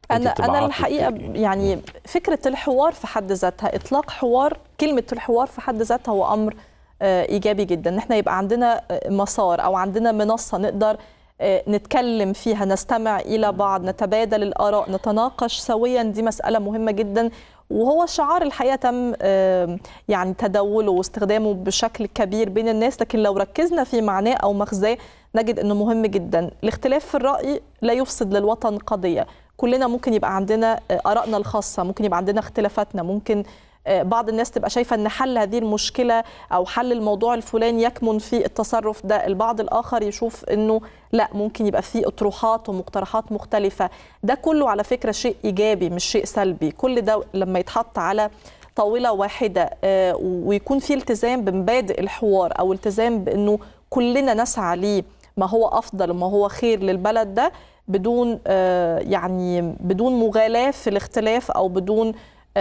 أنا الحقيقة يعني فكرة الحوار في حد ذاتها، إطلاق حوار، كلمة الحوار في حد ذاتها هو أمر إيجابي جدا. إحنا يبقى عندنا مسار أو عندنا منصة نقدر نتكلم فيها، نستمع إلى بعض، نتبادل الآراء، نتناقش سويا، دي مسألة مهمة جدا. وهو شعار الحقيقة تم يعني تداوله واستخدامه بشكل كبير بين الناس، لكن لو ركزنا في معناه أو مغزاه نجد أنه مهم جدا. الاختلاف في الرأي لا يفسد للوطن قضية. كلنا ممكن يبقى عندنا آرائنا الخاصة، ممكن يبقى عندنا اختلافاتنا، ممكن بعض الناس تبقى شايفة أن حل هذه المشكلة أو حل الموضوع الفلاني يكمن في التصرف ده، البعض الآخر يشوف أنه لا، ممكن يبقى فيه أطروحات ومقترحات مختلفة. ده كله على فكرة شيء إيجابي مش شيء سلبي. كل ده لما يتحط على طاولة واحدة ويكون فيه التزام بمبادئ الحوار أو التزام بأنه كلنا نسعى ليه ما هو أفضل وما هو خير للبلد ده، بدون يعني بدون مغالاة في الاختلاف أو بدون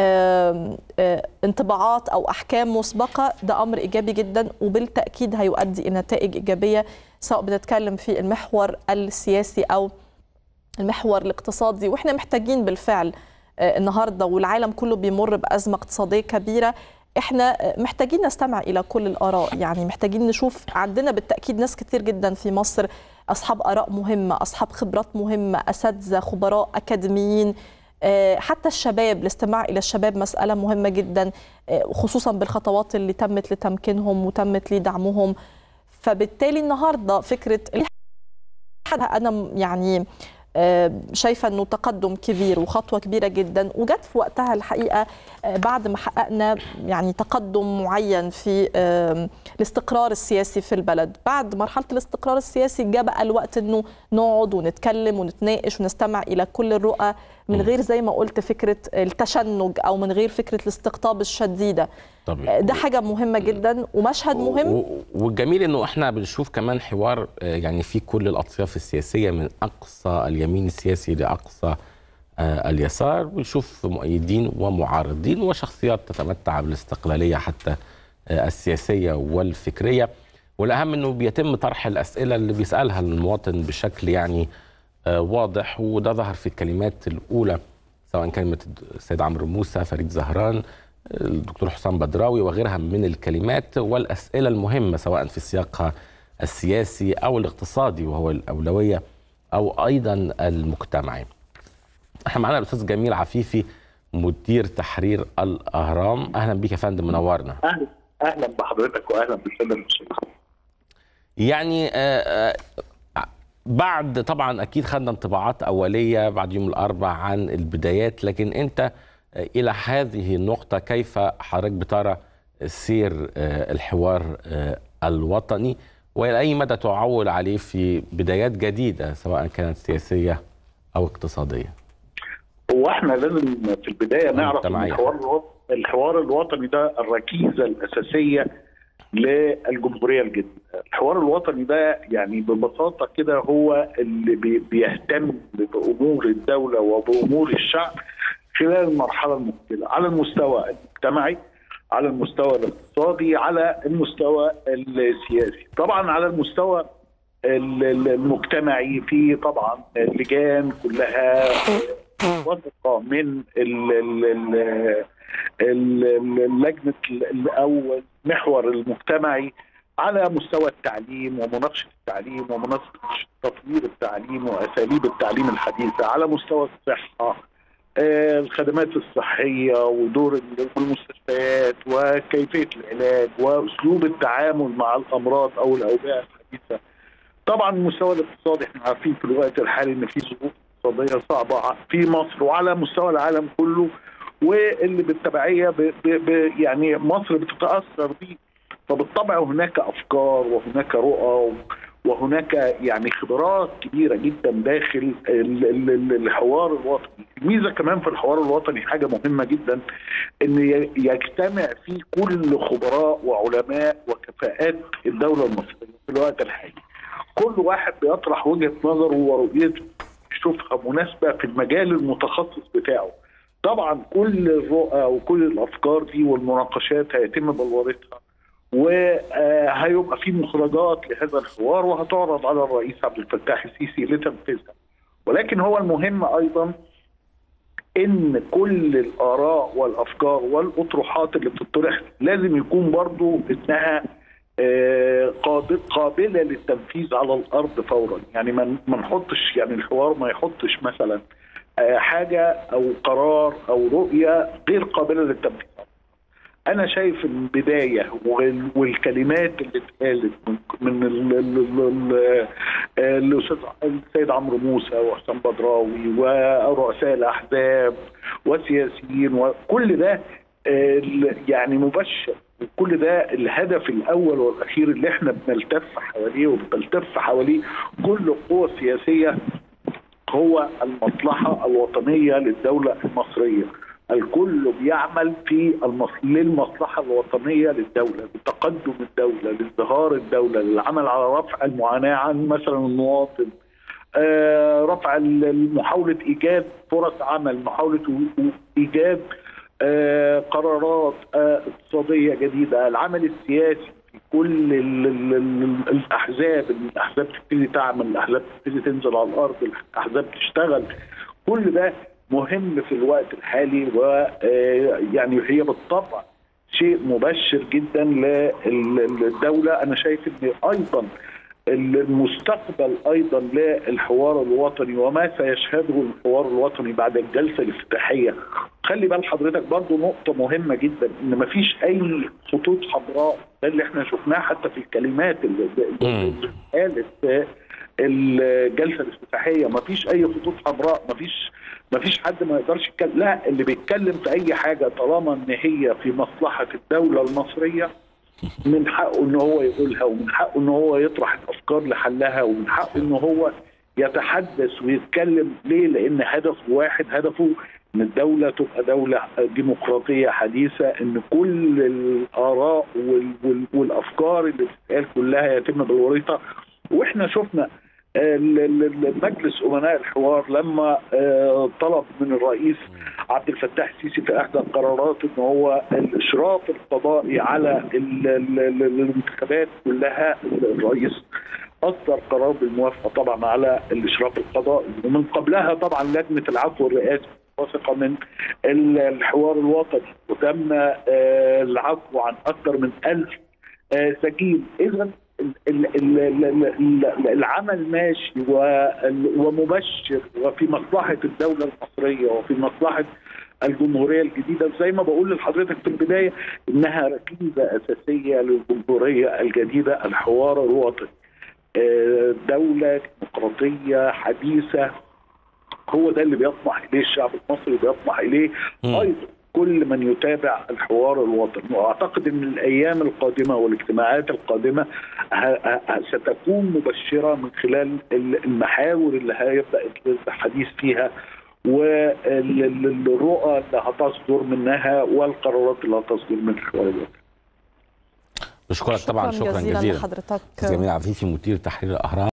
انطباعات أو أحكام مسبقة، ده أمر إيجابي جدا وبالتأكيد هيؤدي إلى نتائج إيجابية، سواء بنتكلم في المحور السياسي أو المحور الاقتصادي. وإحنا محتاجين بالفعل النهاردة والعالم كله بيمر بأزمة اقتصادية كبيرة، إحنا محتاجين نستمع إلى كل الآراء. يعني محتاجين نشوف، عندنا بالتأكيد ناس كتير جدا في مصر أصحاب آراء مهمة، أصحاب خبرات مهمة، أساتذة، خبراء، أكاديميين، حتى الشباب. الاستماع إلى الشباب مسألة مهمة جدا، خصوصا بالخطوات اللي تمت لتمكينهم وتمت لدعمهم. فبالتالي النهاردة فكرة أنا يعني شايفة أنه تقدم كبير وخطوة كبيرة جدا، وجت في وقتها الحقيقة بعد ما حققنا يعني تقدم معين في الاستقرار السياسي في البلد. بعد مرحلة الاستقرار السياسي جاء بقى الوقت أنه نقعد ونتكلم ونتناقش ونستمع إلى كل الرؤى من غير زي ما قلت فكرة التشنج أو من غير فكرة الاستقطاب الشديدة. طبعا. ده حاجة مهمة جدا ومشهد مهم. والجميل انه احنا بنشوف كمان حوار يعني في كل الاطياف السياسية من اقصى اليمين السياسي لاقصى اليسار، بنشوف مؤيدين ومعارضين وشخصيات تتمتع بالاستقلالية حتى السياسية والفكرية. والاهم انه بيتم طرح الاسئلة اللي بيسألها المواطن بشكل يعني واضح، وده ظهر في الكلمات الاولى سواء كلمة السيد عمرو موسى، فريد زهران، الدكتور حسام بدراوي وغيرها من الكلمات والأسئلة المهمة سواء في سياقها السياسي أو الاقتصادي وهو الأولوية أو أيضا المجتمعي. احنا معنا الأستاذ جميل عفيفي مدير تحرير الأهرام. أهلا بك يا فندم، منورنا. أهلا بحضرتك وأهلا بالسادة المشاهدين. يعني بعد طبعا أكيد خدنا انطباعات أولية بعد يوم الأربعاء عن البدايات، لكن أنت إلى هذه النقطة كيف حضرتك بترى سير الحوار الوطني وإلى أي مدى تعول عليه في بدايات جديدة سواء كانت سياسية أو اقتصادية؟ واحنا لازم في البداية نعرف أن الحوار الوطني ده الركيزة الأساسية للجمهورية الجديدة. الحوار الوطني ده يعني ببساطة كده هو اللي بيهتم بأمور الدولة وبأمور الشعب خلال المرحلة المقبلة على المستوى المجتمعي، على المستوى الاقتصادي، على المستوى السياسي. طبعا على المستوى المجتمعي في طبعا اللجان كلها وثقة من اللجنة أو المحور المجتمعي على مستوى التعليم ومناقشة التعليم ومناقشة تطوير التعليم وأساليب التعليم الحديثة، على مستوى الصحة، الخدمات الصحية ودور المستشفيات وكيفية العلاج وأسلوب التعامل مع الأمراض أو الأوبئة الحديثة. طبعا المستوى الاقتصادي احنا عارفين في الوقت الحالي ان في ظروف اقتصادية صعبة في مصر وعلى مستوى العالم كله، واللي بالتبعية يعني مصر بتتأثر بيه. فبالطبع هناك أفكار وهناك رؤى وهناك يعني خبرات كبيرة جدا داخل الحوار الوطني. الميزة كمان في الحوار الوطني حاجة مهمة جدا، ان يجتمع فيه كل خبراء وعلماء وكفاءات الدولة المصرية في الوقت الحالي. كل واحد بيطرح وجهة نظره ورؤيته يشوفها مناسبة في المجال المتخصص بتاعه. طبعا كل الرؤى وكل الأفكار دي والمناقشات هيتم بلورتها وهيبقى في مخرجات لهذا الحوار وهتعرض على الرئيس عبد الفتاح السيسي لتنفيذها. ولكن هو المهم ايضا ان كل الاراء والافكار والاطروحات اللي بتطرح لازم يكون برضو انها قابله للتنفيذ على الارض فورا. يعني ما نحطش، يعني الحوار ما يحطش مثلا حاجه او قرار او رؤيه غير قابله للتنفيذ. انا شايف البدايه والكلمات اللي اتقالت من الاستاذ السيد عمرو موسى وحسام بدراوي ورؤساء الاحزاب وسياسيين وكل ده يعني مبشر، وكل ده الهدف الاول والاخير اللي احنا بنلتف حواليه وبتلتف حواليه كل القوى السياسيه، هو المصلحه الوطنيه للدوله المصريه. الكل بيعمل في للمصلحه الوطنيه للدوله، لتقدم الدوله، لازدهار الدوله، للعمل على رفع المعاناه عن مثلا المواطن، رفع محاوله ايجاد فرص عمل، محاوله ايجاد قرارات اقتصاديه جديده، العمل السياسي في كل الاحزاب تبتدي تعمل، الاحزاب تبتدي تنزل على الارض، الاحزاب تشتغل. كل ده مهم في الوقت الحالي، ويعني هي بالطبع شيء مبشر جدا للدوله. انا شايف ان ايضا المستقبل ايضا للحوار الوطني وما سيشهده الحوار الوطني بعد الجلسه الافتتاحيه. خلي بال حضرتك برضو نقطه مهمه جدا، ان ما فيش اي خطوط حمراء، ده اللي احنا شفناه حتى في الكلمات اللي قالت في الجلسه الافتتاحيه. ما فيش اي خطوط حمراء، ما فيش حد ما يقدرش يتكلم، لا، اللي بيتكلم في اي حاجه طالما ان هي في مصلحه الدوله المصريه من حقه ان هو يقولها، ومن حقه ان هو يطرح الافكار لحلها، ومن حقه ان هو يتحدث ويتكلم. ليه؟ لان هدفه واحد، هدفه ان الدوله تبقى دوله ديمقراطيه حديثه، ان كل الاراء والافكار اللي بتتقال كلها يتم بالوريثه. واحنا شفنا مجلس امناء الحوار لما طلب من الرئيس عبد الفتاح السيسي في احدى القرارات ان هو الاشراف القضائي على الانتخابات كلها، الرئيس اصدر قرار بالموافقه طبعا على الاشراف القضائي، ومن قبلها طبعا لجنه العفو الرئاسي واثقه من الحوار الوطني، وتم العفو عن اكثر من 1000 سجين. اذا العمل ماشي ومبشر وفي مصلحه الدوله المصريه وفي مصلحه الجمهوريه الجديده. زي ما بقول لحضرتك في البدايه، انها ركيزه اساسيه للجمهوريه الجديده، الحوار الوطني. دوله ديمقراطيه حديثه، هو ده اللي بيطمح اليه الشعب المصري، بيطمح اليه ايضا كل من يتابع الحوار الوطني. واعتقد ان الايام القادمه والاجتماعات القادمه ستكون مبشره من خلال المحاور اللي هيبدا الحديث فيها، والرؤى اللي هتصدر منها، والقرارات اللي هتصدر من الحوار الوطني. بشكرك طبعا، شكرا جزيلا لحضرتك جميل عفيفي، مدير تحرير الاهرام.